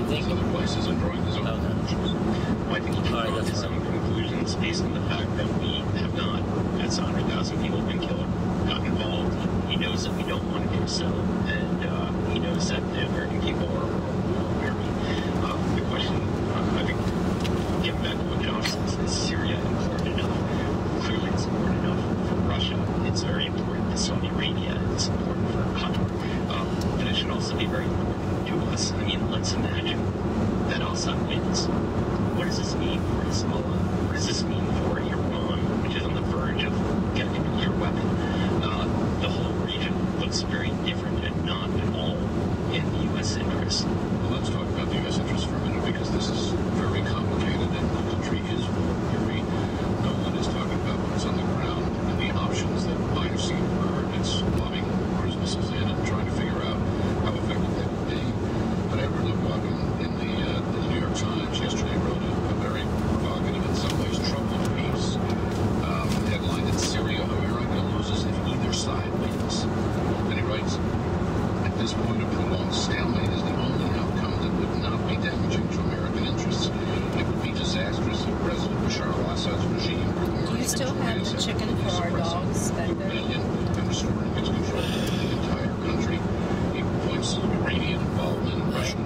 think other places and drawing his own conclusions. Okay. Well, I think he can draw his own conclusions based on the fact that we have not, as 100,000 people have been killed, gotten involved. He knows that we don't want to do so, and he knows that the American people are weary. The question, I think, getting back to what Josh says, is Syria important enough? Clearly it's important enough for Russia. It's very important to Saudi Arabia. It's important for Qatar. But it should also be very important to us. I mean, let's imagine that Assad wins. What does this mean for Hezbollah? What does this mean for Iran, which is on the verge of getting a nuclear weapon? The whole region looks very different and not at all in the U.S. interest. Well, let's talk about the U.S. interest for a minute, because this is very complicated and the country is weary. No one is talking about what's on the ground and the options that might have seen where it's bombing cruise missiles in and trying to figure out how effective they would be. But Edward Lubbock in the New York Times yesterday wrote a very provocative, in some ways troubled piece, headlined in Syria, America loses if either side wins. And he writes, at this point, a prolonged stalemate is the only outcome that would not be damaging to American interests. It would be disastrous if President Bashar al-Assad's regime could emerge. Do you still have the chicken for our dogs back there? And restoring its control over the entire country. He points to Iranian involvement in Russian.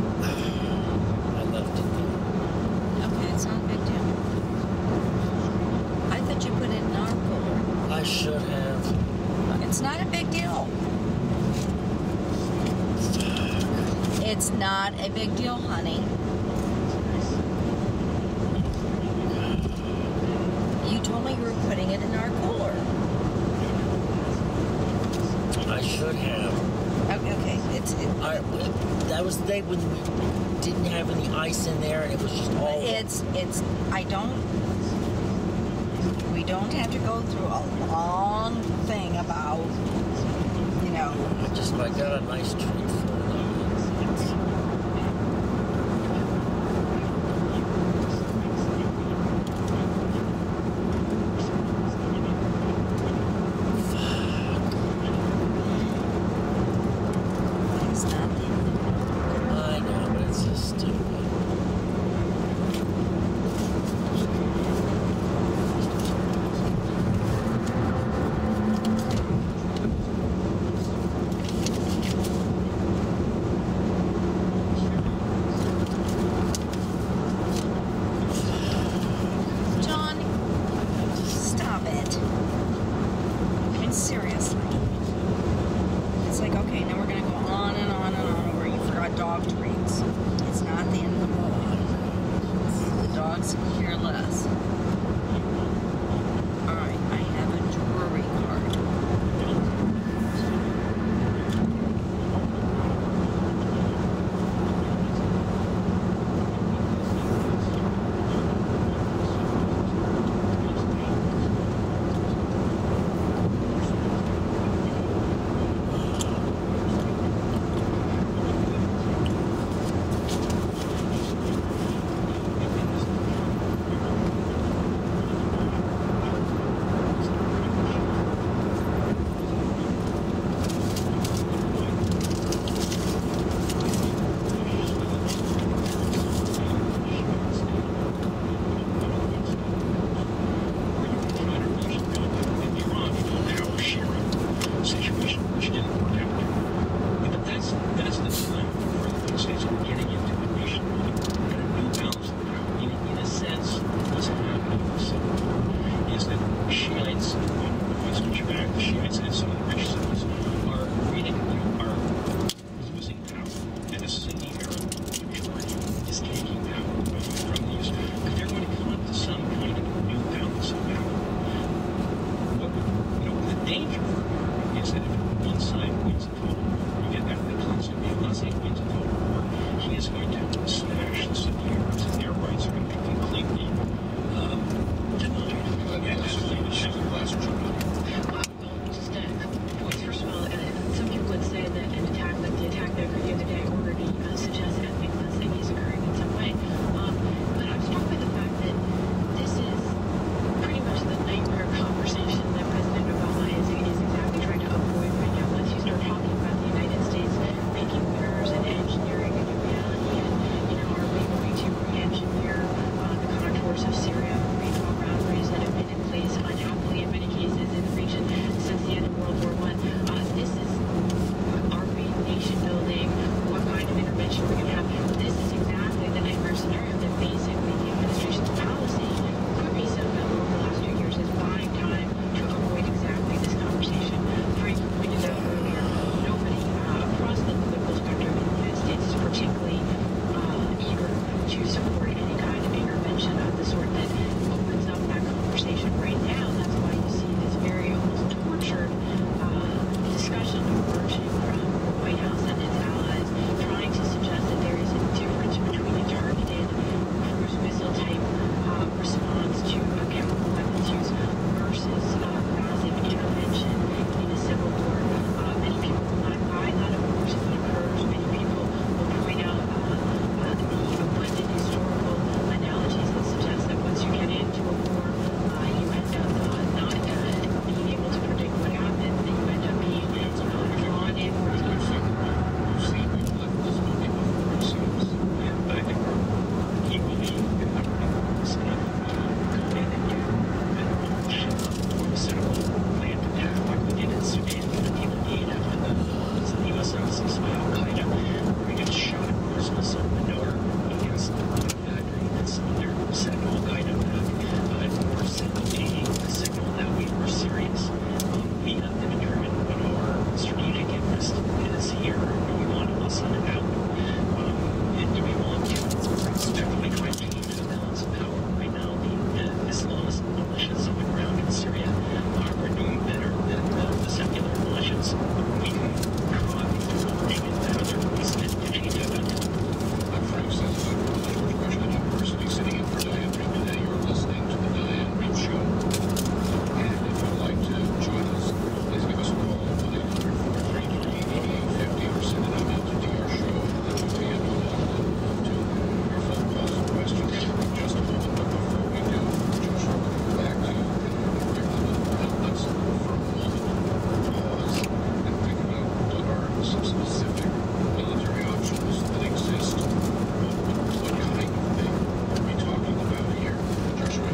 I left it there. Okay, it's not a big deal. I thought you put it in our cooler. I should have. It's not a big deal. It's not a big deal, honey. You told me you were putting it in our cooler. I should have. Okay. That was the day when we didn't have any ice in there, and it was just all. We don't have to go through a long thing about, I got a nice treat for it. It's nothing. I know, but it's just stupid. John, stop it. I mean, seriously. It's like, okay, now we're going to go on and on and on over you forgot dog treats. It's not the end of the world. The dogs care less. Alright, I have a jewelry card. some specific military options that exist? What kind of thing are we talking about here? Joshua,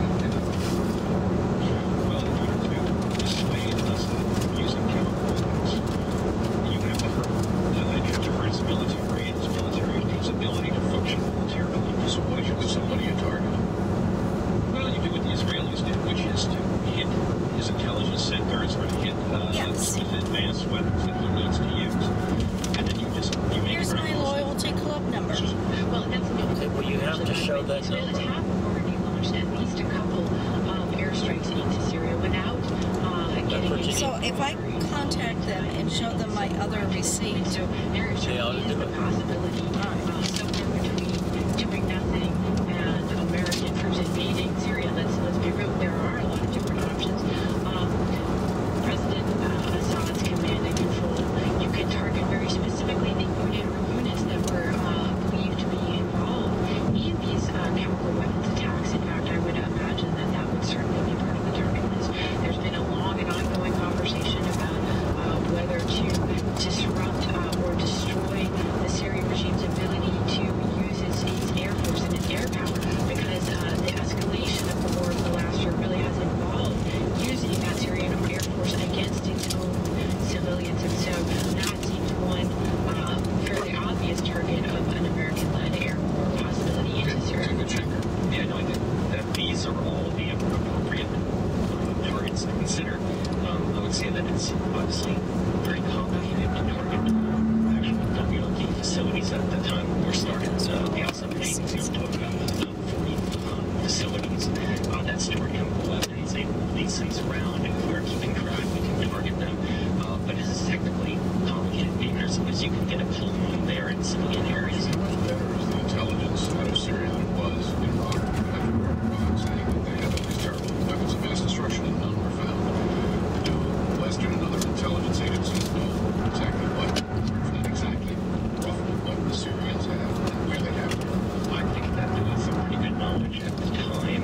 Well, in order to dissuade us from using chemical weapons, you have to hurt its military and its ability to function militarily. so what do you target? Well, you do what the Israelis did, which is to hit his intelligence centers or to hit Yes. his advanced weapons that he needs to use. And then you make Here's my loyalty club number. Well, that's new. Okay, well, you have to show that Israelis number. have already launched at least a couple of airstrikes into Syria without getting into So if I contact them and show them my other receipt, So there They ought to certainly is do the it. possibility somewhere between doing nothing and American troops invading Syria. Let's be real. There are a lot of different options. President Assad's command and control. You can target very specifically the unit or units that were believed to be involved in these chemical weapons attacks. In fact, I would imagine that that would certainly be part of the target list. There's been a long and ongoing conversation about whether to disrupt or destroy the Syrian regime's ability to use its air force and its air power, because the escalation of the war of the last year really has involved using that Syrian air force against its own civilians. And so that seems one fairly obvious target of an American-led air war possibility into Syria. Yeah, no, I think that these are all the appropriate targets to consider. I would say that it's obviously very complicated to target actual WLD facilities at the time when we started. The I-71 talked about 40 facilities that store chemical weapons. They move these things around, and if we're keeping track, we can target them. But it is technically complicated because you can get a pull on there in civilian areas. How much better is the intelligence out of Syria than it was in Iraq after Iran saying that they had all these terrible weapons of mass destruction and none were found? Do Western and other intelligence agencies know exactly what, not exactly, roughly what the Syrians have and where they have them? I think that there was some pretty good knowledge at the time,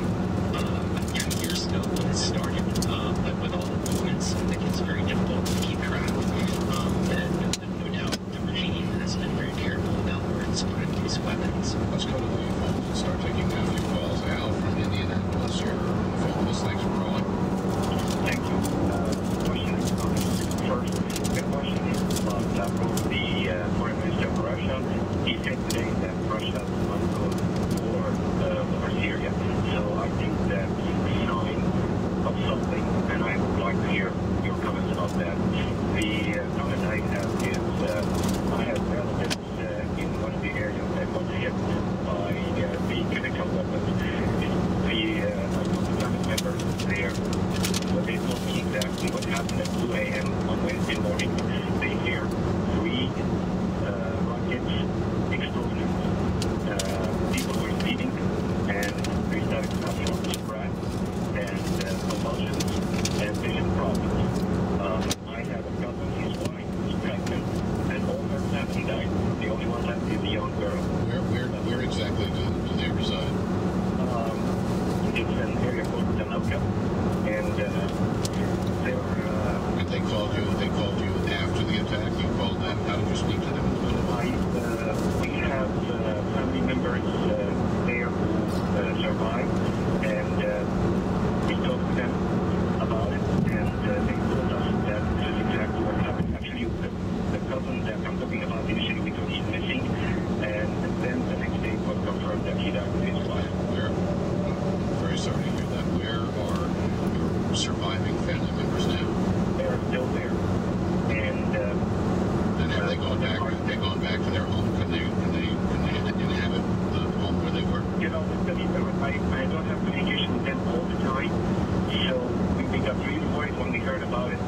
2 years ago when it started. But with all the movements, I think it's very difficult to keep track. And no doubt the regime has been very careful about where it's putting these weapons. Let's go to the phone and start taking a few calls. Al from Indianapolis, you're on the phone with us. Thanks for calling. Thank you. Question is first. The question is about Lavrov, the foreign minister of Russia. He said today that Russia wants to go to war over Syria. So I think that's a sign of something, and I would like to hear your comments about that. The comment I have is I have relatives in one of the areas that was hit by the chemical weapons. The family members there, but they told me exactly what happened at 2 a.m. on Wednesday morning. They hear 3 rockets, explosions. People were sleeping, and they started to have short breath and convulsions and vision problems. I have a cousin, his wife was pregnant, and all her family died. The only one left is a young girl. Where exactly do they reside? It's an area called Tanoka, and they were. And they called you after the attack? You called them? How did you speak to them? We have family members there who survived, and we talked to them about it, and they told us that this is exactly what happened. Actually, the cousin that I'm talking about initially, we thought he's missing, and then the next day it was confirmed that he died with his wife. Very sorry to hear that. Where are your surviving family members now? They're still there, and have they gone back? Have they gone back to their home? Can they inhabit the home where they were? You know, I don't have communication with them all the time, so we got really worried when we heard about it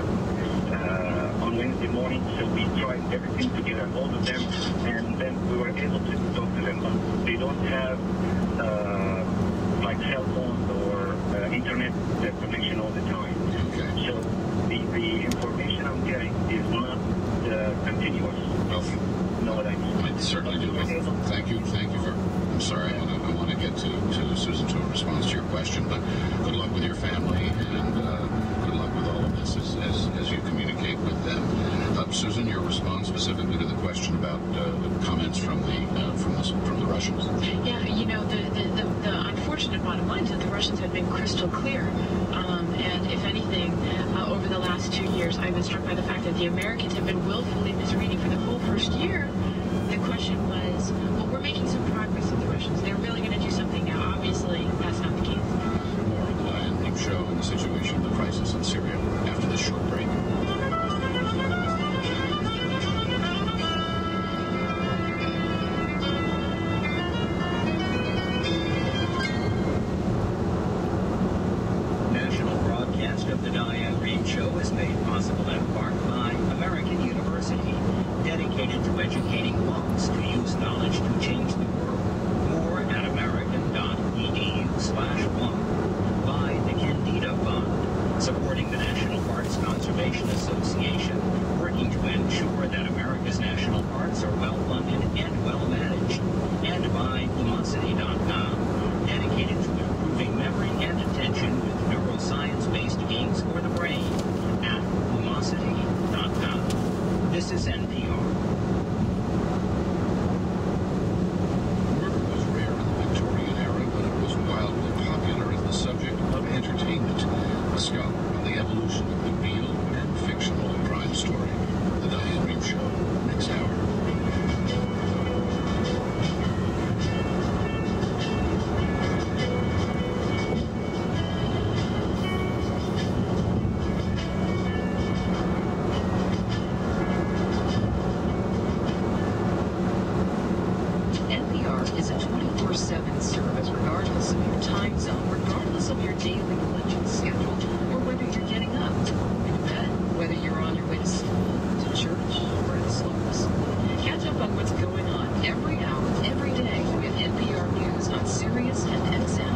on Wednesday morning. So we tried everything to get a hold of them, and then we were able to talk to them. But they don't have like cell phones or internet connection all the time. Okay. So the information I'm getting is not continuous. Well, know what I mean? I certainly do. Thank you. I'm sorry. I want to get to Susan to a response to your question, but good luck with your family, and good luck with all of this as you communicate with them. Susan, your response specifically to the question about the comments from the Russians? Yeah, you know, the unfortunate bottom line is that the Russians have been crystal clear. And if anything, over the last 2 years, I've been struck by the fact that the Americans have been willfully misreading for the whole first year. The question was, well, we're making some progress with the Russians. They're really going to do something now. Obviously, that's not the case. More of the I-270 show and the situation of the crisis in Syria after this short break. National broadcast of the Diane Reed Show is made possible in part by American University, dedicated to educating monks to use knowledge to change the world. More at american.edu/one. By the Candida Fund, supporting the National Parks Conservation Association, working to ensure that America's national parks are well funded and well managed. And by Lumosity.com, dedicated to improving memory and attention with neuroscience-based games for the brain at Lumosity.com. This is NPR. Murder was rare in the Victorian era, but it was wildly popular as the subject of entertainment. A scholar on the evolution of the real and fictional crime story. The Diane Reed Show, next hour. NPR is a 24/7 service regardless of your time zone, regardless of your daily religious schedule, or whether you're getting up, in bed, whether you're on your way to school, to church, or at service. Catch up on what's going on every hour, every day with NPR News on Sirius and XM.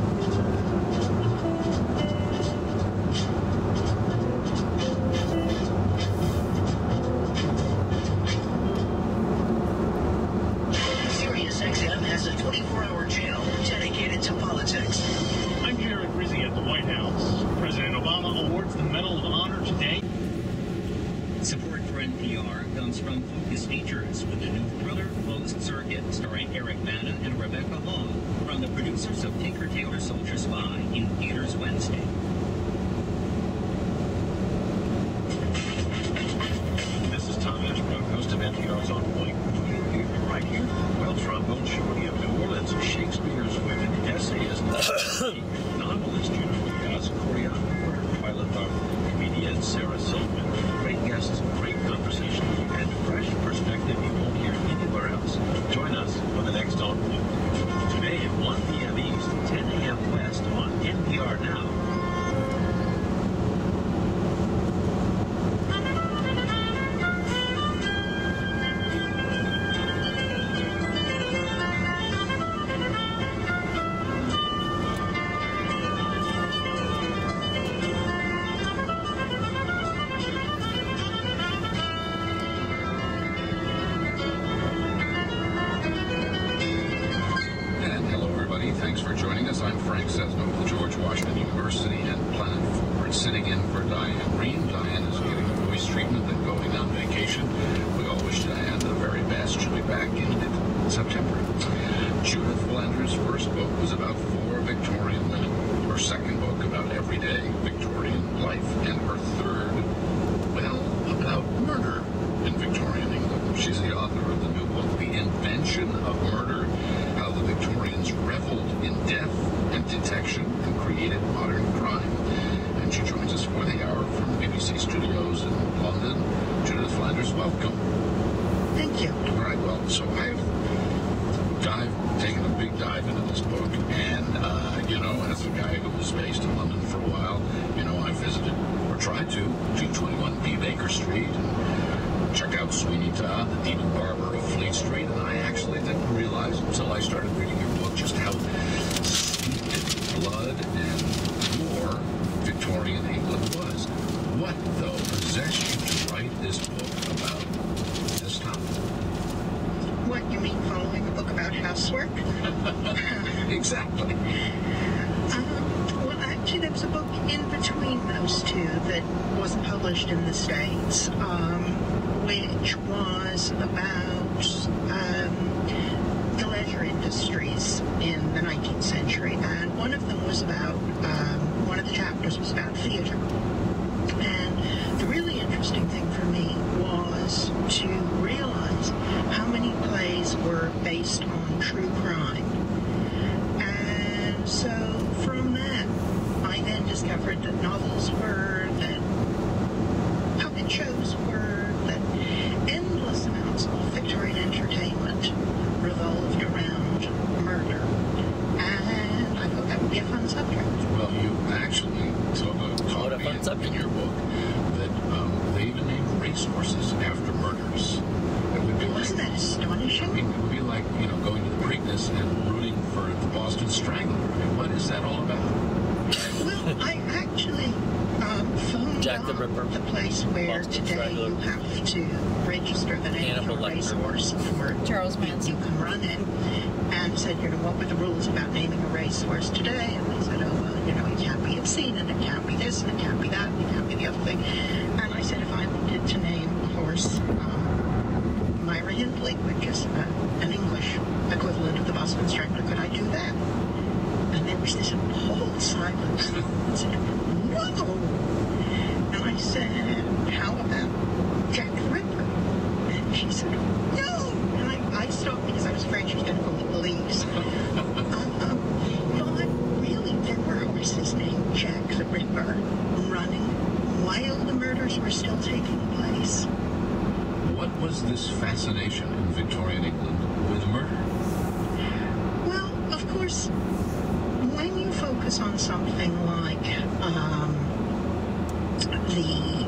SiriusXM has a 24-hour channel dedicated to politics. I'm Jared Rizzi at the White House. President Obama awards the Medal of Honor today. Support for NPR comes from Focus Features with the new thriller Closed Circuit, starring Eric Bana and Rebecca Hall, from the producers of Tinker Tailor Soldier Spy, in theaters Wednesday. This is Tom Ashbrook, host of NPR's On Point. Right here, well, trombone shorty of New Orleans, Shakespeare's women, essayist, novelist, jazz choreographer, pilot of comedian Sarah Silverman. Great guests, great conversation, and fresh perspective you won't hear anywhere else. Join us for the next On Point. Today at 1 p.m. East, 10 a.m. West on NPR Now. Thanks for joining us. I'm Frank Sesno of the George Washington University and Planet Forward, sitting in for Diane Reed. Diane is getting a voice treatment and going on vacation. We all wish Diane the very best. She'll be back in mid-September. Judith Flanders' first book was about 4 Victorian women. Her second book about everyday Victorian life. And her third, well, about murder in Victorian England. She's the author of the new book, The Invention of Murder, How the Victorians Reveled in Death and Detection and Created Modern Crime. And she joins us for the hour from BBC Studios in London. Judith Flanders, welcome. Thank you. All right, well, so I've taken a big dive into this book, and, as a guy who was based in London for a while, I visited, or tried to, 221B Baker Street, and checked out Sweeney Todd, the Demon Barber of Fleet Street, and I actually didn't realize until I started reading your book just how steeped in blood and war Victorian England was. What, though, possessed you to write this book about this topic? What, you mean following a book about housework? Exactly. Well, actually, there was a book in between those two that wasn't published in the States. which was about the leisure industries in the 19th century, and one of them was about, one of the chapters was about theater. And the really interesting thing for me was to realize how many plays were based on true crime. And so from that, I then discovered that novels were, that puppet shows were, that endless amounts of Victorian entertainment revolved around murder. And I thought that would be a fun subject. Well, you actually taught me in your book that they even named racehorses after murders. It would be Wasn't that astonishing? I mean, it would be like, you know, going to the Preakness and rooting for the Boston Strangler. I mean, what is that all about? Well, I actually phoned Jack the Ripper, the place where Boston today Strangler, you have to register the name of a racehorse before you can run it, and said, you know, what were the rules about naming a racehorse today? And they said, oh, well, you know, it can't be obscene, and it can't be this, and it can't be that, and it can't be the other thing. And I said, if I wanted to name a horse Myra Hindley, which is an English equivalent of the Boston Strangler, could I do that? And there was this appalled silence. I said, no! And I said, how about Jack the Ripper? And she said, no! And I stopped because I was afraid she was going to call the police. But really, there were horses named Jack the Ripper running while the murders were still taking place. What was this fascination in Victorian England with murder? Well, of course, when you focus on something like the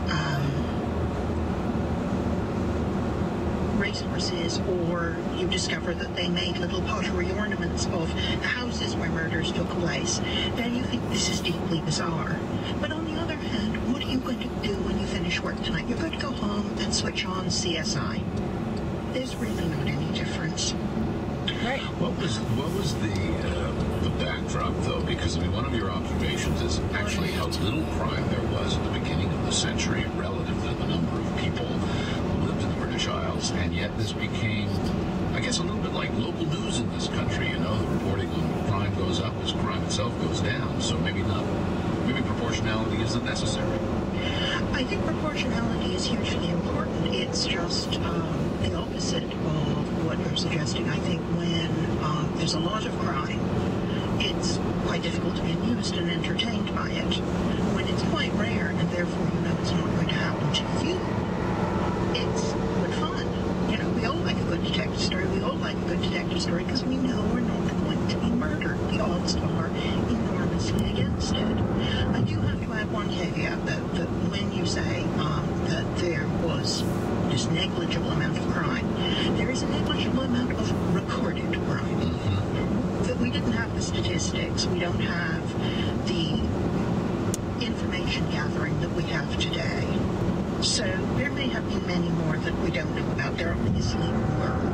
racehorses, or you discover that they made little pottery ornaments of the houses where murders took place, then you think this is deeply bizarre. But on the other hand, what are you going to do when you finish work tonight? You're going to go home and switch on CSI. There's really not any difference. Right. What was the backdrop, though? Because, I mean, one of your observations is actually how little crime there was at the beginning of the century relative to the number of people who lived in the British Isles, and yet this became, I guess, a little bit like local news in this country, you know, the reporting on crime goes up as crime itself goes down, so maybe proportionality isn't necessary. I think proportionality is hugely important. It's just the opposite of what you're suggesting. I think when there's a lot of crime, it's quite difficult to be amused and entertained by it. When it's quite rare, and therefore you know it's not going to happen to you, it's good fun. You know, we all like a good detective story. We all like a good detective story because we know we're not going to be murdered. The odds are enormously against it. I do have to add one caveat, though, that when you say that there was this negligible amount of crime, there is a negligible amount of recorded crime. That we didn't have the statistics, we don't have the information gathering that we have today. So there may have been many more that we don't know about. There obviously were.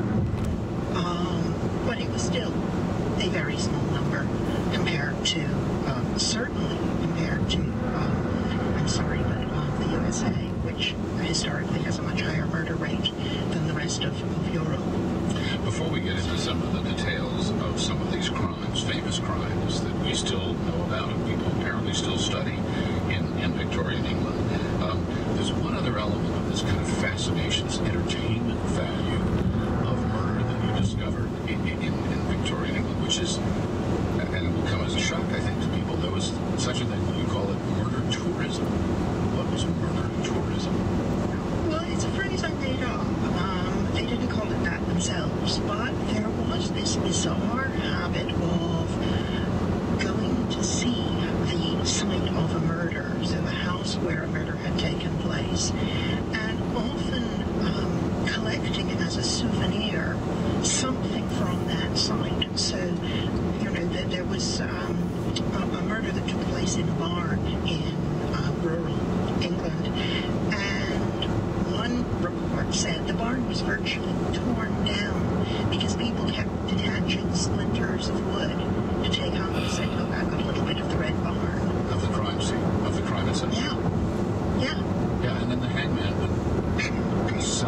But it was still a very small number compared to, certainly compared to, I'm sorry, but the USA, which historically has a much higher murder rate than the rest of Europe. Before we get into some of the details of some of these crimes, famous crimes that we still know about and people apparently still study in Victorian England, there's one other element of this kind of fascination, this entertainment value of murder that you discovered in Victorian England, which is, and it will come as a shock, I think, to people, there was such a thing, you call it murder tourism. What was murder tourism? Well, it's a phrase I made up. They didn't call it that themselves, but there was this bizarre habit of going to see the site of a murder, so the house where a murder had taken place, and often collecting as a souvenir something from that site. So, you know, there was a murder that took place in a barn in rural England, and one report said the barn was virtually torn down because people kept detaching splinters of wood to take home and say, look, I've got a little bit of the red barn. Of the crime scene, of the crime itself? Yeah. Yeah. Yeah, and then the hangman would sell off pieces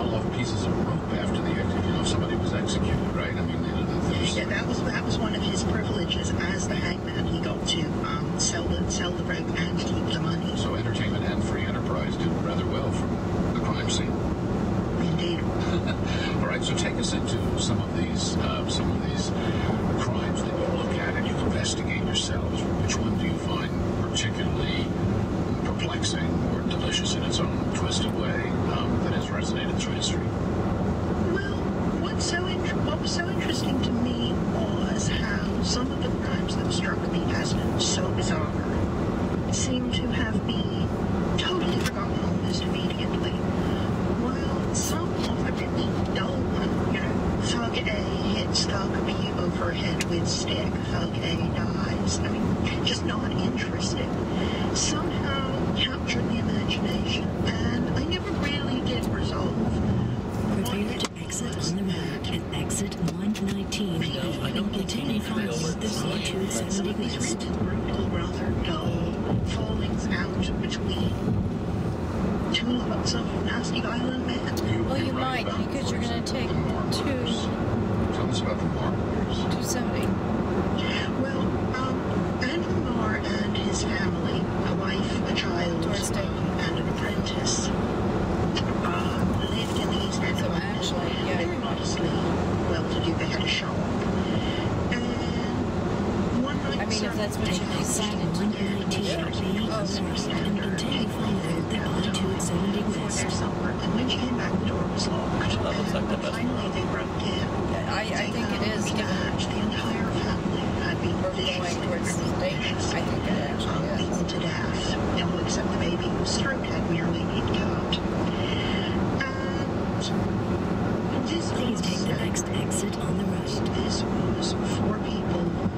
pieces of rope after the somebody was executed, right? I mean, yeah, that was one of his privileges as the hangman. He got to sell the rope and keep the money. So entertainment and free enterprise did rather well from the crime scene. Indeed. All right, so take us into some of these crimes that you look at and you investigate yourselves. Which one do you find particularly perplexing or delicious in its own twisted way that has resonated through history? Well, what was so interesting to me was how some of the crimes that struck me as so bizarre seem to have been totally forgotten almost immediately. While some of the really dull ones, Thug A hits Thug B over head with stick, Thug A dies. I mean, just not interesting. Somehow captured the imagination, and I never really did resolve. Prepare to exit on the road at exit 119 and continue forward the I-270 west. Brutal, rather dull fallings out between two lots of nasty violent men. Well, you might, because you're going to take Tell us about the markers. 270. Well, Andrew Marr and his family, a wife, a child, and an apprentice, lived in the East End of London, very modestly well-to-do. They had a shop. And one night, I mean, if that's what you decided to do, and continue forward the I-270 west. And when she came back, the door was locked. Finally, they broke in. I think it is. The entire family had been going towards the state. I think it actually is. Beaten to death. No, except the baby whose throat had merely been cut. And this Please take the next exit on the right. This was 4 people